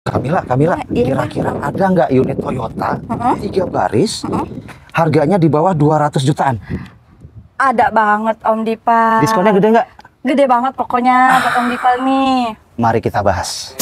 Kamila, Iya. kira-kira ada nggak unit Toyota 3 baris, Heeh. harganya di bawah 200 jutaan? Ada banget Om Dipal. Diskonnya gede nggak? Gede banget pokoknya buat Om Dipal nih. Mari kita bahas.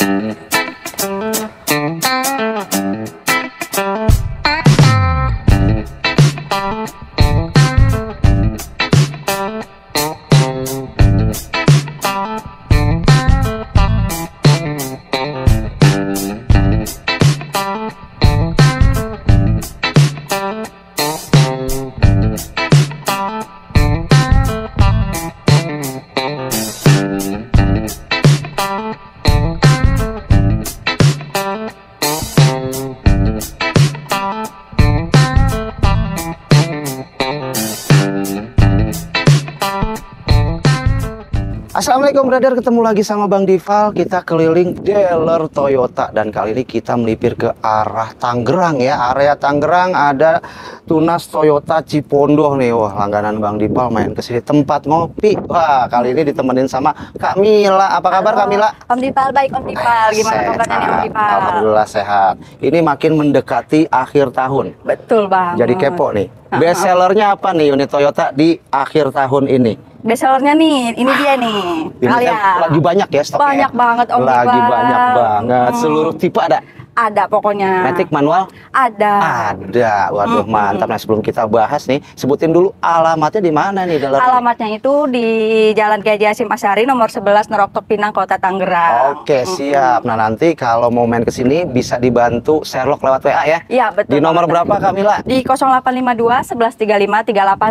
Assalamualaikum brother, ketemu lagi sama Bang Dival. Kita keliling dealer Toyota dan kali ini kita melipir ke arah Tangerang ya. Area Tangerang ada Tunas Toyota Cipondoh nih. Wah, langganan Bang Dival main ke sini tempat ngopi. Wah, kali ini ditemenin sama Kak Mila. Apa kabar Kak Mila? Om Dipal baik Om Dipal. Gimana kabarnya nih Om Dipal? Alhamdulillah sehat. Ini makin mendekati akhir tahun. Betul banget. Jadi kepo nih. Best sellernya apa nih unit Toyota di akhir tahun ini? Bestsellernya nih, ini dia nih. Ini kan lagi banyak ya stoknya. Banyak banget Om Dipal. Lagi banyak banget. Seluruh tipe ada. Ada pokoknya. Matic manual? Ada. Ada. Waduh, mantap. Nah, sebelum kita bahas nih, sebutin dulu alamatnya di mana nih dealer? Alamatnya itu di Jalan Kiai Hasyim Asy'ari nomor 11 Neroktok Pinang, Kota Tangerang. Oke, siap. Nah, nanti kalau mau main ke sini bisa dibantu Sherlock lewat WA ya. Iya, betul. Di nomor berapa Kamila? Di 0852 1135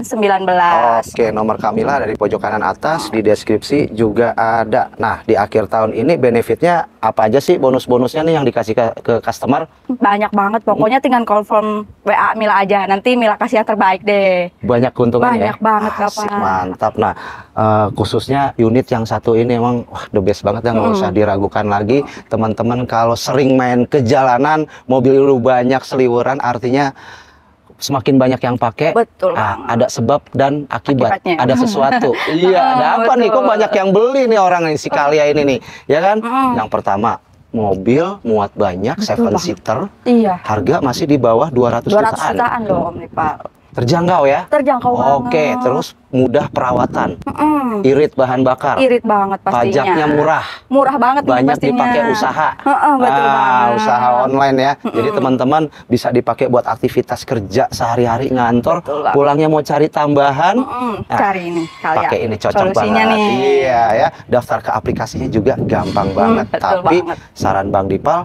3819. Oke, nomor Kamila dari pojok kanan atas, di deskripsi juga ada. Nah, di akhir tahun ini benefitnya apa aja sih, bonus-bonusnya nih yang dikasih ke customer? Banyak banget, pokoknya tinggal confirm WA Mila aja, nanti Mila kasih yang terbaik deh. Banyak keuntungannya. Banyak banget, Asik, Bapak. mantap. Nah, khususnya unit yang satu ini emang wah, the best banget ya, nggak usah diragukan lagi. Teman-teman kalau sering main ke jalanan, mobil lu banyak seliweran, artinya semakin banyak yang pakai. Betul. Ada sebab dan akibat. Akibatnya. Ada sesuatu. Iya, ada apa nih? Kok Betul. banyak yang beli nih orang nih, si Kalia ini nih, ya kan? Yang pertama, mobil muat banyak, Betul 7 seater, Iya. harga masih di bawah 200 200 jutaan. jutaan loh Om Dipal. Terjangkau ya? Terjangkau Oke, banget. terus mudah perawatan, Mm-mm. irit bahan bakar, Irit banget pastinya. pajaknya murah, Murah banget nih banyak pastinya. dipakai usaha. Betul banget. Usaha online ya. Jadi teman-teman bisa dipakai buat aktivitas kerja sehari-hari ngantor, Betul banget. pulangnya mau cari tambahan, Cari ini kalian. pakai ini cocok Solusinya banget. nih. Iya ya, daftar ke aplikasinya juga gampang banget. betul Tapi banget. saran Bang Dipal,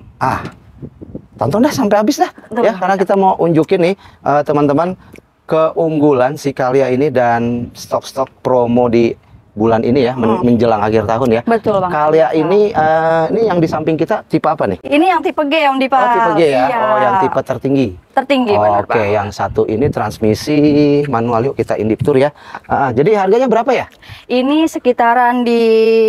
tonton dah sampai habis dah Betul ya, banget. karena kita mau unjukin nih teman-teman keunggulan si Kalia ini dan stok-stok promo di bulan ini ya, menjelang akhir tahun ya. Betul banget. Kalia ini yang di samping kita tipe apa nih? Ini yang tipe G Om Dipal. Oh, tipe G ya. Iya. Oh, yang tipe tertinggi. Tertinggi benar Oke, banget. yang satu ini transmisi manual. Yuk kita indip tur ya. Jadi harganya berapa ya? Ini sekitaran di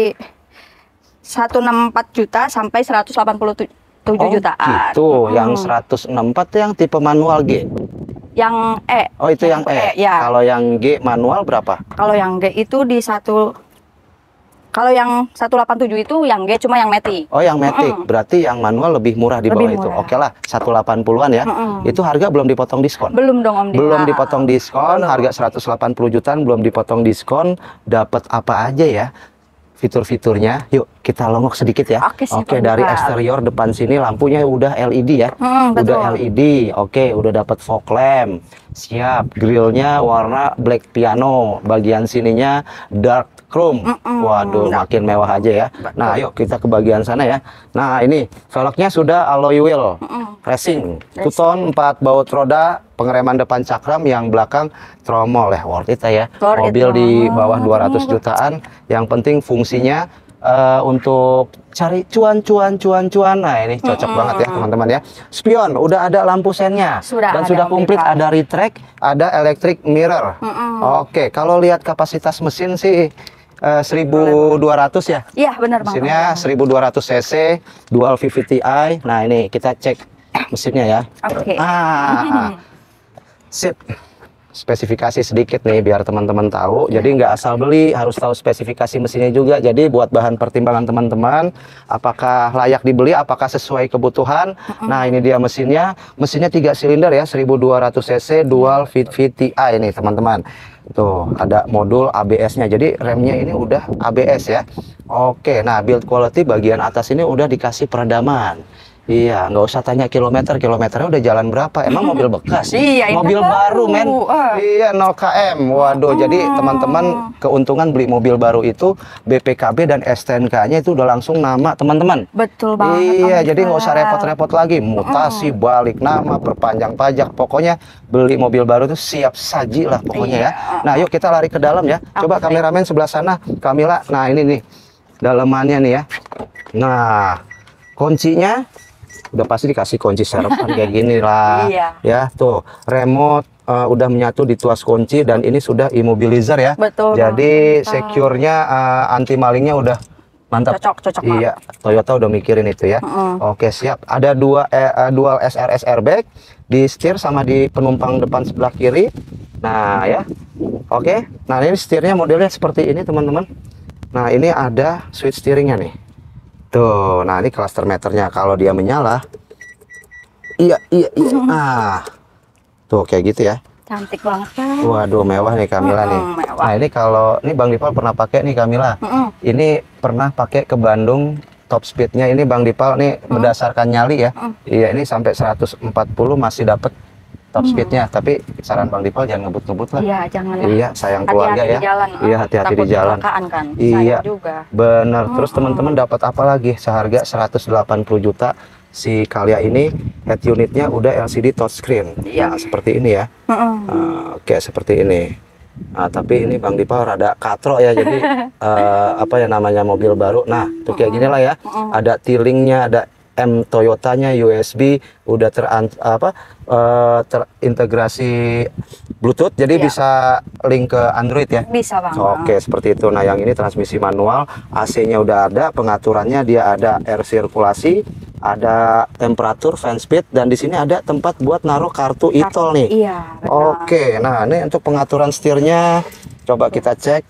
164 juta sampai 187 jutaan. Gitu. Yang 164 yang tipe manual G. Yang E. Oh, itu yang E. Ya. Kalau yang G manual berapa? Kalau yang G itu di kalau yang 187 itu yang G cuma yang Matic. Oh, yang Matic. Berarti yang manual lebih murah di bawah Lebih itu. murah. Oke lah, 180-an ya. Itu harga belum dipotong diskon. Belum dong Om Dipal. Belum dipotong diskon, harga 180 jutaan belum dipotong diskon. Dapat apa aja ya? Fitur-fiturnya. Yuk, kita longok sedikit ya. Oke, siap, Oke, Om dari Dipal. eksterior depan sini lampunya udah LED ya. Betul. Udah LED. Oke, udah dapat fog lamp. Siap. Grillnya warna black piano. Bagian sininya dark chrome. Waduh, makin mewah aja ya. Nah, yuk kita ke bagian sana ya. Nah, ini velgnya sudah alloy wheel. Racing. Two-tone, 4 baut roda, pengereman depan cakram, yang belakang tromol ya. Worth it ya. Worth it Mobil di bawah banget. 200 jutaan. Yang penting fungsinya untuk cari cuan. Nah, ini cocok banget ya teman-teman ya. Spion udah ada lampu sennya. Dan Ada, sudah Om komplit, Dipal. ada retract, ada electric mirror. Oke, kalau lihat kapasitas mesin sih 1200 ya. Iya benar banget. Mesinnya 1200 cc, dual VVT-i. Nah, ini kita cek mesinnya ya. Oke. Sip. spesifikasi sedikit nih biar teman-teman tahu. Jadi nggak asal beli, harus tahu spesifikasi mesinnya juga. Jadi buat bahan pertimbangan teman-teman, apakah layak dibeli, apakah sesuai kebutuhan. Nah, ini dia mesinnya. Mesinnya 3 silinder ya, 1200 cc dual VTI ini teman-teman. Tuh, ada modul ABS-nya. Jadi remnya ini udah ABS ya. Oke, nah build quality bagian atas ini udah dikasih peredaman. Iya, nggak usah tanya kilometernya udah jalan berapa. Emang mobil bekas? Iya, mobil baru, men. Iya, 0 km. Waduh, jadi teman-teman keuntungan beli mobil baru itu BPKB dan STNK-nya itu udah langsung nama teman-teman. Betul banget. Iya, jadi nggak usah repot-repot lagi. Mutasi, balik nama, perpanjang pajak. Pokoknya beli mobil baru itu siap saji lah pokoknya ya. Nah, yuk kita lari ke dalam ya. Coba kameramen sebelah sana, Kamila. Nah, ini nih dalamannya nih ya. Nah, kuncinya udah pasti dikasih kunci serapan kayak gini lah. Iya. Ya, tuh remote udah menyatu di tuas kunci dan ini sudah immobilizer ya. Betul. Jadi secure-nya anti malingnya udah mantap. Cocok Iya, Toyota udah mikirin itu ya. Oke, siap. Ada dual SRS airbag di setir sama di penumpang depan sebelah kiri. Nah, ya. Oke. Nah, ini setirnya modelnya seperti ini, teman-teman. Nah, ini ada switch steeringnya nih. Tuh, nah ini cluster meternya kalau dia menyala. Iya. Nah, tuh kayak gitu ya. Cantik banget kan. Waduh, mewah nih Kamila nih. Mewah. Nah, ini kalau ini Bang Dipal pernah pakai nih Kamila. Ini pernah pakai ke Bandung, top speednya ini Bang Dipal nih berdasarkan nyali ya. Iya, ini sampai 140 masih dapat top speednya. Tapi saran Bang Dipal jangan ngebut-ngebut lah. Iya, jangan. Iya, sayang keluarga ya. Iya, hati-hati di jalan. Kan? Iya, Sayang juga. bener. Terus teman-teman dapat apa lagi? Seharga 180 juta si Calya ini, head unitnya udah LCD touchscreen. Iya. Nah, seperti ini ya. Oke, seperti ini. Nah, tapi ini Bang Dipal rada katro ya, jadi apa ya namanya mobil baru. Nah, tuh kayak gini lah ya. Ada T-Link-nya, ada M Toyotanya, USB, udah terintegrasi Bluetooth, jadi bisa link ke Android ya. Bisa Bang. Oke, seperti itu. Nah, yang ini transmisi manual, AC-nya udah ada, pengaturannya dia ada air sirkulasi, ada temperatur, fan speed, dan di sini ada tempat buat naruh kartu e-tol nih. Iya. Oke, nah ini untuk pengaturan setirnya, coba kita cek.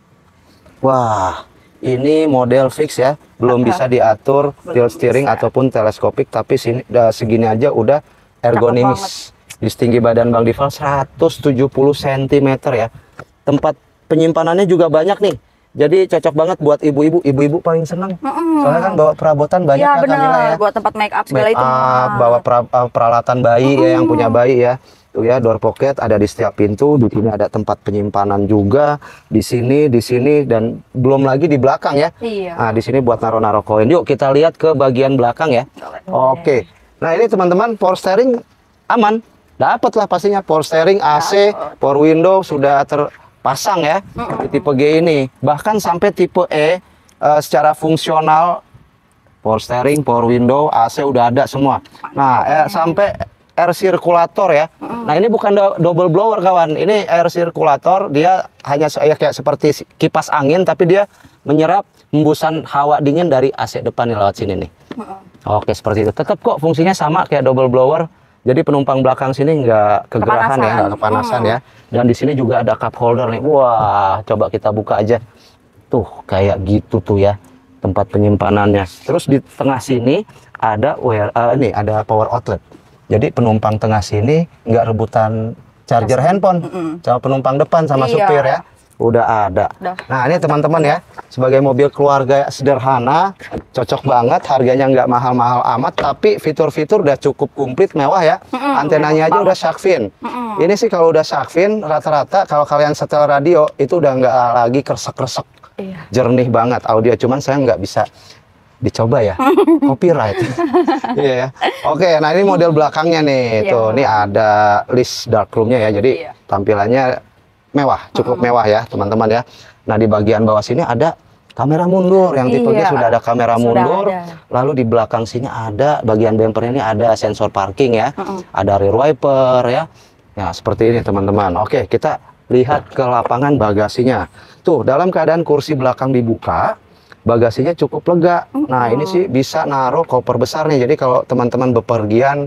Wah, ini model fix ya, belum bisa diatur tilt steering ataupun teleskopik, tapi sini segini aja udah ergonomis. Di setinggi badan Bang Dipal 170 cm ya. Tempat penyimpanannya juga banyak nih. Jadi cocok banget buat ibu-ibu. Ibu-ibu paling seneng. Soalnya kan bawa perabotan banyak ya, ya Kamila ya. Buat tempat make up segala itu. Bawa peralatan bayi ya, yang punya bayi ya. Tuh ya, door pocket ada di setiap pintu. Di sini ada tempat penyimpanan juga. Di sini, dan belum lagi di belakang ya. Iya. Nah, di sini buat naruh-naruh koin. Yuk kita lihat ke bagian belakang ya. Oke. Nah, ini teman-teman power steering aman. Dapat lah pastinya power steering, AC, power window sudah terpasang ya. Di tipe G ini. Bahkan sampai tipe E secara fungsional power steering, power window, AC udah ada semua. Nah, sampai air sirkulator ya. Nah, ini bukan double blower kawan. Ini air sirkulator, dia hanya kayak seperti kipas angin, tapi dia menyerap hembusan hawa dingin dari AC depan nih lewat sini nih. Oke, seperti itu. Tetap kok fungsinya sama kayak double blower. Jadi penumpang belakang sini nggak kegerahan ya, nggak kepanasan ya. Dan di sini juga ada cup holder nih. Wah, coba kita buka aja. Tuh, kayak gitu tuh ya tempat penyimpanannya. Terus di tengah sini ada ada power outlet. Jadi penumpang tengah sini nggak rebutan charger handphone sama penumpang depan sama supir ya. Udah ada. Nah, ini teman-teman ya, sebagai mobil keluarga sederhana, cocok banget, harganya nggak mahal-mahal amat, tapi fitur-fitur udah cukup komplit, mewah ya. Antenanya aja udah shark fin. Ini sih kalau udah shark fin, rata-rata kalau kalian setel radio itu udah nggak lagi kresek-kresek. Jernih banget audio, cuman saya nggak bisa dicoba ya, copyright. Iya ya. Oke, nah ini model belakangnya nih. Tuh, ini ada list darkroomnya ya. Jadi tampilannya mewah, cukup mewah ya, teman-teman ya. Nah, di bagian bawah sini ada kamera mundur, yang tipe G sudah ada kamera mundur. Lalu di belakang sini ada bagian bumpernya ini ada sensor parking ya. Ada rear wiper ya. Ya, seperti ini teman-teman. Oke, kita lihat ke lapangan bagasinya. Tuh, dalam keadaan kursi belakang dibuka, bagasinya cukup lega. Nah, ini sih bisa naruh koper besar nih. Jadi kalau teman-teman bepergian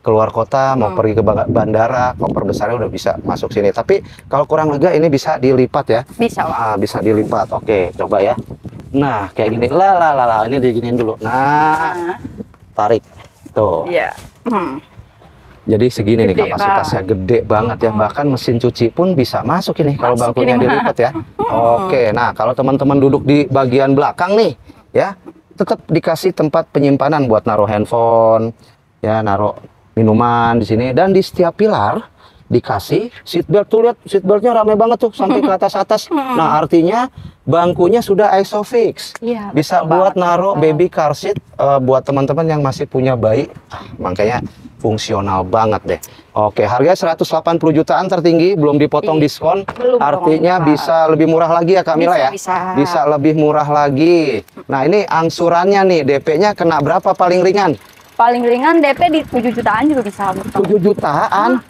keluar kota, mau pergi ke bandara, koper besarnya udah bisa masuk sini. Tapi kalau kurang lega ini bisa dilipat ya. Bisa, Wak. Bisa dilipat. Oke, coba ya. Nah, kayak gini. Lah, ini diginiin dulu. Nah, tarik. Tuh. Iya. Jadi segini nih Gede, kapasitasnya, gede banget ya. Bahkan mesin cuci pun bisa masuk ini kalau Masuk bangkunya ini, Mak. dilipat ya. Oke, nah kalau teman-teman duduk di bagian belakang nih, ya tetap dikasih tempat penyimpanan buat naruh handphone, ya naruh minuman di sini. Dan di setiap pilar dikasih seatbelt. Tuh lihat seatbeltnya rame banget tuh sampai ke atas-atas. Nah artinya bangkunya sudah ISOFIX. Iya, Bisa betul buat banget. naruh baby car seat buat teman-teman yang masih punya bayi. Makanya fungsional banget deh. Oke, harga 180 jutaan tertinggi, belum dipotong Iya. diskon. Belum Artinya dong, Pak. bisa lebih murah lagi ya Kamila ya? Bisa. Lebih murah lagi. Nah, ini angsurannya nih, DP-nya kena berapa paling ringan? Paling ringan DP di 7 jutaan juga bisa. 7 jutaan?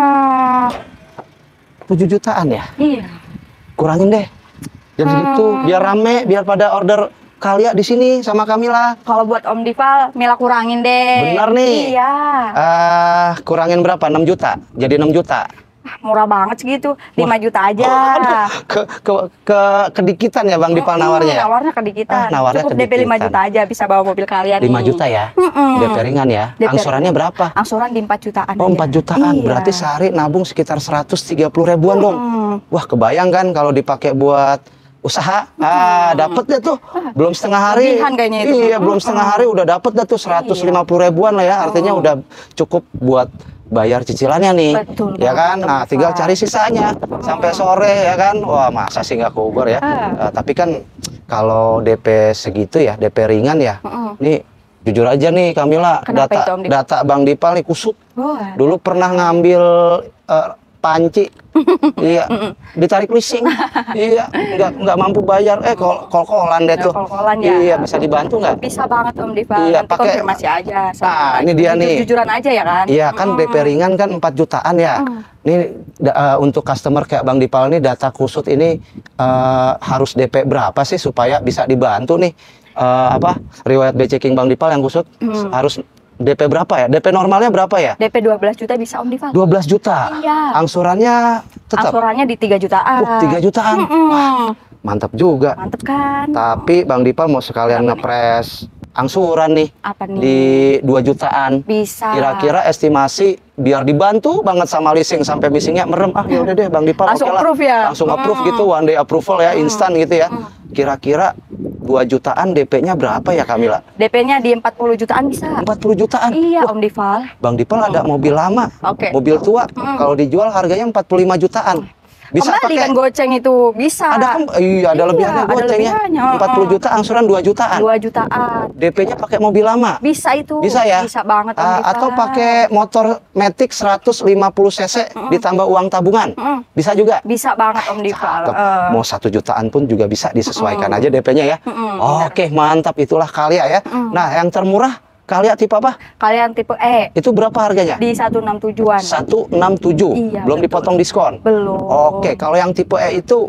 7 jutaan ya? Iya. Kurangin deh. Jadi gitu, biar rame, biar pada order Kalia di sini sama Kamila. Kalau buat Om Dival, Mila kurangin deh. Bener nih. Iya. Kurangin berapa? 6 juta. Jadi 6 juta. Murah banget segitu. 5 juta aja. Aduh, kedikitan ya Bang Dipal nawarnya ya? Nawarnya kedikitan. Nawarnya Cukup DP 5 kedikitan. juta aja bisa bawa mobil kalian 5 nih. juta ya? DP ringan ya? DP Angsurannya berapa? Angsuran di 4 jutaan Oh, aja. 4 jutaan. Iya. Berarti sehari nabung sekitar 130 ribuan dong. Wah, kebayang kan kalau dipakai buat usaha. Dapet deh tuh. Belum setengah hari. Lebihan kayaknya itu. Iya, belum setengah hari udah dapet deh tuh 150 ribuan lah ya. Artinya udah cukup buat bayar cicilannya nih. Betul Ya kan? banget, Nah, Pak. tinggal cari sisanya sampai sore ya kan. Wah, masa sih nggak keubur ya. Tapi kan kalau DP segitu ya, DP ringan ya. Nih jujur aja nih Kamila, Kenapa itu, Om Dipal? data Bang Dipal nih kusut. Wah. Dulu pernah ngambil panci, iya, ditarik leasing, iya, nggak mampu bayar, kol-kolan deh tuh, Kol-kolan ya. iya, bisa dibantu nggak? Bisa banget Om Dival. Iya, Nanti pakai- konfirmasi aja. Nah, ini dia nih. Jujuran aja ya kan? Iya kan DP ringan kan 4 jutaan ya. Ini untuk customer kayak Bang Dipal ini data kusut ini harus DP berapa sih supaya bisa dibantu nih? Riwayat B checking Bang Dipal yang kusut harus DP berapa ya? DP normalnya berapa ya? DP 12 juta bisa Om Dival. 12 juta. Iya. Angsurannya tetap. Angsurannya di 3 jutaan. 3 jutaan. Wah, mantap juga. Mantep kan? Tapi Bang Dipal mau sekalian ngepres angsuran nih Apa nih? di 2 jutaan. Bisa. Kira-kira estimasi biar dibantu banget sama leasing sampai leasingnya merem. Ya udah deh Bang Dipal Langsung oke lah. approve ya? Langsung approve gitu, one day approval ya, instan gitu ya. Kira-kira 2 jutaan DP-nya berapa ya Kamila? DP-nya di 40 jutaan bisa. 40 jutaan. Iya Wah, Om Dival. Bang Dipal ada mobil lama, Oke. mobil tua. Kalau dijual harganya 45 jutaan. Bisa Kembali kan pakai. goceng itu bisa. Ada ada lebihannya ada gocengnya. lebihannya. 40 juta angsuran 2 jutaan. 2 jutaan. DP-nya pakai mobil lama. Bisa itu. Bisa ya? Bisa banget Om Dival. Atau pakai motor Matic 150 cc ditambah uang tabungan. Bisa juga. Bisa banget Om Dival. Cakep. Mau 1 jutaan pun juga bisa disesuaikan aja DP-nya ya. Oke, mantap, itulah Kalia ya. Nah, yang termurah Kalia tipe apa? Kalian tipe E Itu berapa harganya? di 167-an. 167. Iya, Belum betul. dipotong diskon. Belum. Oke, kalau yang tipe E itu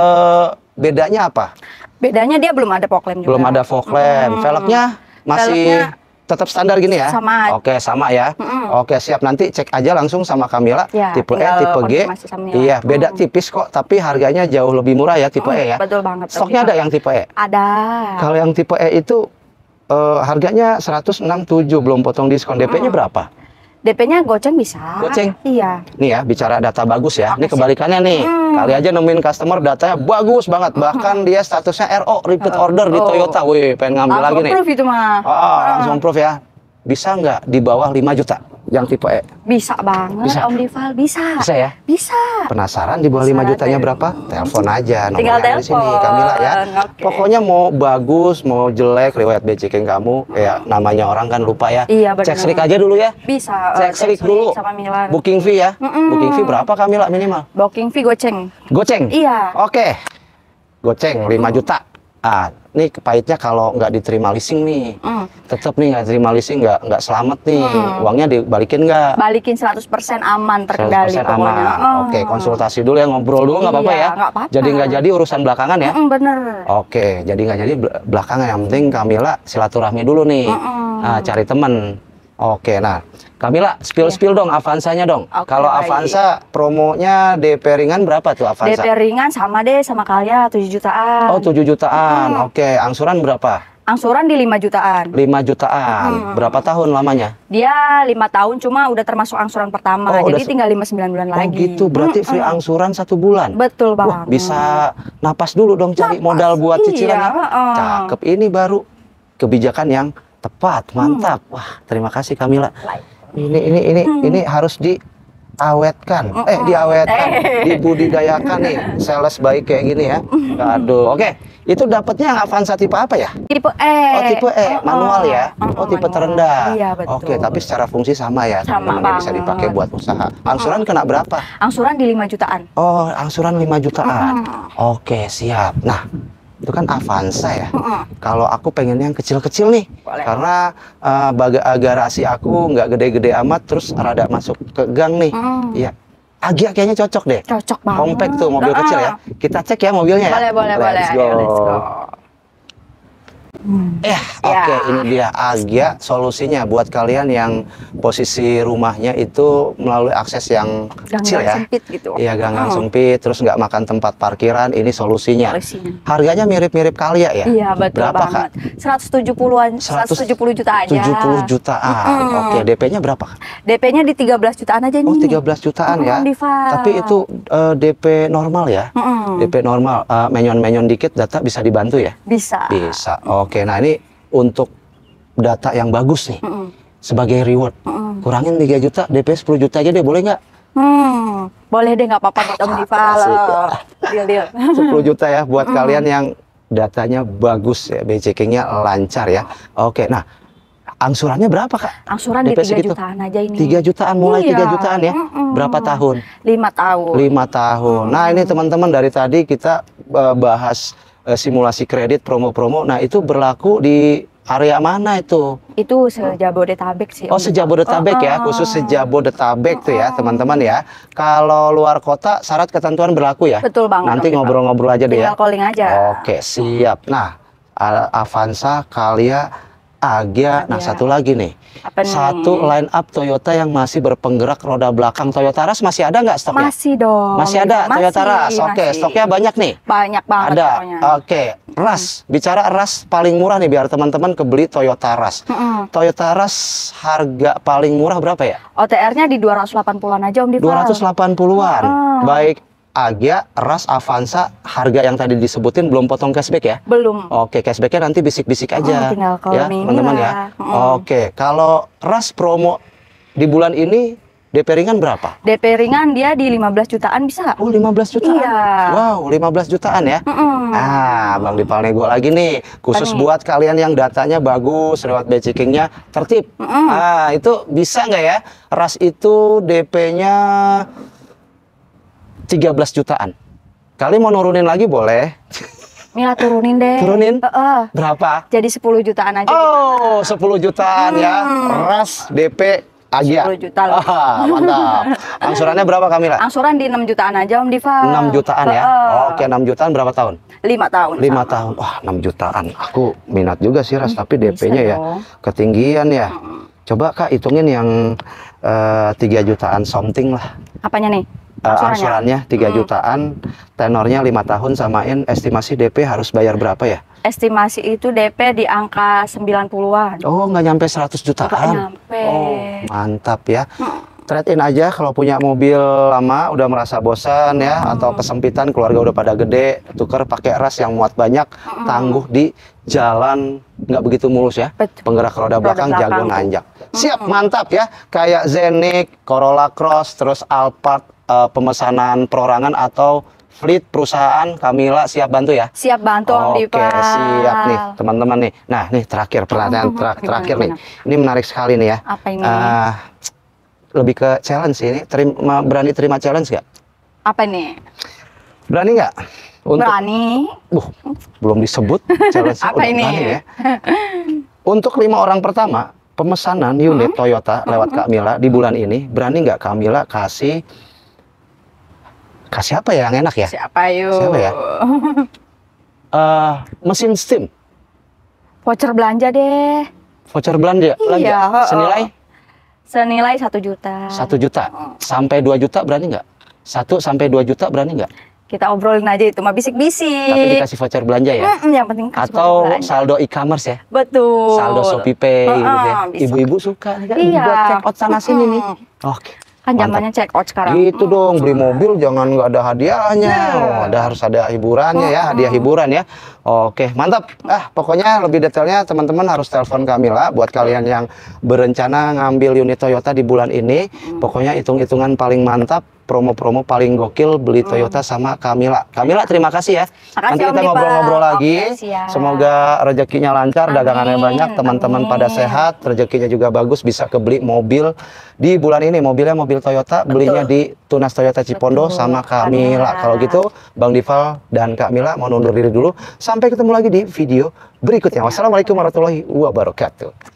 bedanya apa? Bedanya dia belum ada fog lamp juga. Belum ada fog lamp. Velgnya masih Velgnya tetap standar gini ya? sama. Oke, sama ya. Oke, siap, nanti cek aja langsung sama Kamila. Ya, Tipe E, tinggal tipe G. konfirmasi sama Mila. Iya, beda tipis kok, tapi harganya jauh lebih murah ya tipe E ya. Betul banget. Om Stoknya Dival. ada yang tipe E. Ada. Kalau yang tipe E itu harganya 167 belum potong diskon. DP-nya berapa? DP-nya goceng bisa. Goceng? Iya. Nih ya, bicara data bagus ya. Ini kebalikannya nih. Kali aja nemuin customer datanya bagus banget. Bahkan dia statusnya RO, repeat order di Toyota. Wih, pengen ngambil lagi Langsung nih. proof itu mah. Langsung proof ya. Bisa nggak di bawah 5 juta yang tipe E? Bisa banget Bisa. Om Dival, bisa. Bisa ya? Bisa. Penasaran di bawah 5 Penasaran jutanya deh. berapa? Telepon aja, Tinggal nomornya ada di sini telepon. Kamila ya. Oke. Pokoknya mau bagus, mau jelek, riwayat B checking kamu, ya namanya orang kan lupa ya. Iya, benar. Cek slik aja dulu ya. Bisa. Cek slik dulu. sama Mila. Booking fee ya. Booking fee berapa Kamila minimal? Booking fee goceng. Goceng. Iya. Oke. Goceng 5 juta. Nih kepahitnya kalau nggak diterima leasing nih. Tetap nih nggak terima leasing nggak selamat nih. Uangnya dibalikin nggak? Balikin 100% aman, terkendali 100% pokoknya. aman. Oke, konsultasi dulu ya, ngobrol dulu nggak apa-apa Iya, ya. nggak apa-apa. Jadi nggak jadi urusan belakangan ya. Bener. Oke, jadi nggak jadi belakangan, yang penting Kamila silaturahmi dulu nih. Cari temen. Oke, nah Kamila spill dong Avanza-nya dong. Oke, Kalau baik. Avanza promonya DP ringan berapa tuh Avanza? DP ringan sama deh sama kalian 7 jutaan. Oh 7 jutaan. Oke, angsuran berapa? Angsuran di 5 jutaan. 5 jutaan. Berapa tahun lamanya? Dia 5 tahun cuma udah termasuk angsuran pertama. Oh, jadi udah tinggal 5-9 bulan Oh lagi. gitu, berarti free angsuran 1 bulan. Betul Wah, banget. bisa napas dulu dong cari Napas, modal buat iya, cicilan ya. heeh. Cakep, ini baru kebijakan yang tepat, mantap. Wah, terima kasih Kamila. Ini harus diawetkan. Diawetkan, dibudidayakan nih. Sales baik kayak gini ya. Aduh, oke. Itu dapatnya yang Avanza tipe apa ya? Tipe E. Oh, tipe E, manual ya. Oh, tipe manual. terendah. Iya, betul. Oke, tapi secara fungsi sama ya, Sama teman-teman, bisa banget. dipakai buat usaha. Angsuran kena berapa? Angsuran di 5 jutaan. Oh, angsuran 5 jutaan. Oke, siap. Nah, itu kan Avanza ya. Kalau aku pengen yang kecil-kecil nih. Boleh. Karena garasi aku nggak gede-gede amat, terus rada masuk ke gang nih. Iya. Agya kayaknya cocok deh. Cocok banget. Compact tuh, mobil kecil ya. Kita cek ya mobilnya ya. Boleh. Let's go. Ayo, let's go. Oke, ini dia Agya solusinya buat kalian yang posisi rumahnya itu melalui akses yang kecil Gang-gang ya. sempit gitu. Iya, gang-gang sempit, terus nggak makan tempat parkiran, ini solusinya. Solusinya. Harganya mirip-mirip Kalia ya? Iya, betul Berapa, banget. 170-an, 170 juta aja. 70 jutaan. Oke, DP-nya berapa? DP-nya di 13 jutaan aja nih. Oh, 13 jutaan ya. Diva. Tapi itu DP normal ya? DP normal, menyon-menyon dikit data bisa dibantu ya? Bisa. Bisa. Oke, nah ini untuk data yang bagus nih. Sebagai reward. Kurangin 3 juta, DP 10 juta aja deh, boleh nggak? Boleh deh, nggak apa-apa buat Om Diva. Asik. Deal. 10 juta ya buat kalian yang datanya bagus ya, BCK-nya lancar ya. Oke, nah angsurannya berapa Kak? Angsuran di DP 3 segitu? jutaan aja ini. 3 jutaan, mulai Iya. 3 jutaan ya? Berapa tahun? 5 tahun. 5 tahun. Nah ini teman-teman, dari tadi kita bahas simulasi kredit, promo-promo. Nah itu berlaku di area mana itu? Itu sejabodetabek sih. Oh, Om Diva. sejabodetabek ya, khusus sejabodetabek tuh ya teman-teman ya. Kalau luar kota syarat ketentuan berlaku ya? Betul banget. Nanti Om Diva. ngobrol-ngobrol aja deh ya. Tinggal calling aja. Oke, siap. Nah, Avanza, Kalia, Agya. Nah, satu lagi nih. Apa nih? Satu line up Toyota yang masih berpenggerak roda belakang. Toyota Rush masih ada nggak stoknya? Masih dong. Masih ada Toyota Rush. Oke, masih. stoknya banyak nih. Banyak banget Ada. pokoknya. Oke, Rush. Bicara Rush paling murah nih biar teman-teman kebeli Toyota Rush. Toyota Rush harga paling murah berapa ya? OTR-nya di 280-an aja Om Diva. 280-an. Baik Agya, Rush, Avanza, harga yang tadi disebutin belum potong cashback ya? Belum. Oke, cashbacknya nanti bisik-bisik aja. Tinggal ya, calling teman-teman ya. lah. Oke, kalau Rush promo di bulan ini DP ringan berapa? DP ringan dia di 15 jutaan bisa nggak? Oh, 15 jutaan. Iya. Wow, 15 jutaan ya. Ah, Bang Dipal nego lagi nih. Khusus buat kalian yang datanya bagus, lewat BCK-nya tertib. Ah, itu bisa nggak ya? Rush itu DP-nya 13 jutaan. Kali mau nurunin lagi boleh. Mila turunin deh. Turunin? Heeh. Berapa? Jadi 10 jutaan aja. Oh, 10 jutaan ya. Rush DP Agya. 10 juta loh. Mantap. Angsurannya berapa Kamila? Angsuran di 6 jutaan aja Om Diva. 6 jutaan ya. Oke, 6 jutaan berapa tahun? 5 tahun. 5 tahun. Wah, 6 jutaan. Aku minat juga sih Rush, tapi DP-nya ya dong. ketinggian ya. Coba Kak hitungin yang 3 jutaan something lah. Apanya nih? Angsurannya 3 jutaan, tenornya 5 tahun, samain estimasi DP harus bayar berapa ya? Estimasi itu DP di angka 90-an. Oh, nggak nyampe 100 jutaan. Nggak nyampe. Oh, mantap ya. Trade-in aja kalau punya mobil lama, udah merasa bosan ya, atau kesempitan, keluarga udah pada gede, tuker pakai Rush yang muat banyak, tangguh di jalan, nggak begitu mulus ya. Betul. Penggerak roda belakang jago belakang. nanjak. Siap, mantap ya. Kayak Zenik, Corolla Cross, terus Alphard, pemesanan perorangan atau fleet perusahaan, Kamila siap bantu ya? Siap bantu Om Oke, Diva. siap nih teman-teman nih. Nah, nih terakhir pertanyaan terakhir nih. Ini menarik sekali nih ya. Apa ini? Lebih ke challenge sih ini. Berani terima challenge nggak? Apa nih? Berani nggak? Berani. Belum disebut challenge. Apa ini? Berani ya. Untuk 5 orang pertama pemesanan unit Toyota lewat Kamila di bulan ini, berani nggak Kamila kasih apa ya yang enak ya? Siapa yuk? Siapa ya? Mesin steam. Voucher belanja deh. Voucher belanja. Iya. Senilai Senilai 1 juta. 1 juta sampai 2 juta berani nggak? 1 sampai 2 juta berani nggak? Kita obrolin aja itu mah Tapi bisik-bisik. dikasih voucher belanja ya? Yang penting kasih Atau voucher belanja. saldo e-commerce ya? Betul. Saldo Shopee Pay gitu ya. bisa. Ibu-ibu suka nih kan Iya. buat check out sana sini nih. Oke. Kan Mantap. zamannya check out sekarang. Gitu dong, beli mobil jangan nggak ada hadiahnya. Oh, harus ada hiburannya ya, hadiah hiburan ya. Oke, mantap. Pokoknya lebih detailnya teman-teman harus telepon Kamila buat kalian yang berencana ngambil unit Toyota di bulan ini. Pokoknya hitung-hitungan paling mantap, promo-promo paling gokil beli Toyota sama Kamila. Kamila, terima kasih ya. Makasih, Nanti Om kita Dipa. ngobrol-ngobrol lagi. Oke, siap. Semoga rezekinya lancar, Amin, dagangannya banyak, teman-teman pada amin. sehat, rezekinya juga bagus, bisa kebeli mobil di bulan ini. Mobilnya mobil Toyota, belinya di Tunas Toyota Cipondo Betul. sama Kamila. Kalau gitu, Bang Dival dan Kamila mau undur diri dulu. Sampai ketemu lagi di video berikutnya. Wassalamualaikum warahmatullahi wabarakatuh.